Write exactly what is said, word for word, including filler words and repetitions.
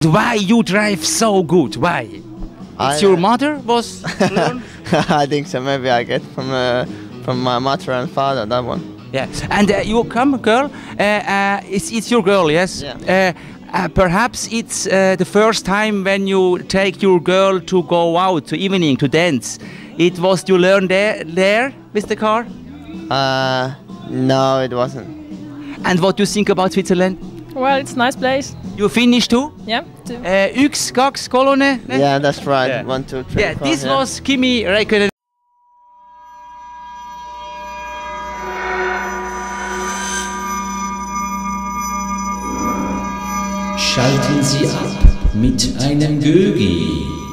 Why you drive so good? Why? It's I, your mother was learn? I think so. Maybe I get from uh, from my mother and father that one. Yeah. And uh, you come, girl. Uh, uh, it's it's your girl, yes. Yeah. Uh, uh, perhaps it's uh, the first time when you take your girl to go out to evening to dance. It was you learn there there with the car. Uh, no, it wasn't. And what do you think about Switzerland? Well, it's a nice place. You finished too? Yeah. Too. Uh, X, Gax, Kolonne? ne? Yeah, that's right. Yeah. One, two, three, Yeah, four, this yeah. was Kimi Raiko. Schalten Sie ab mit einem Gögi.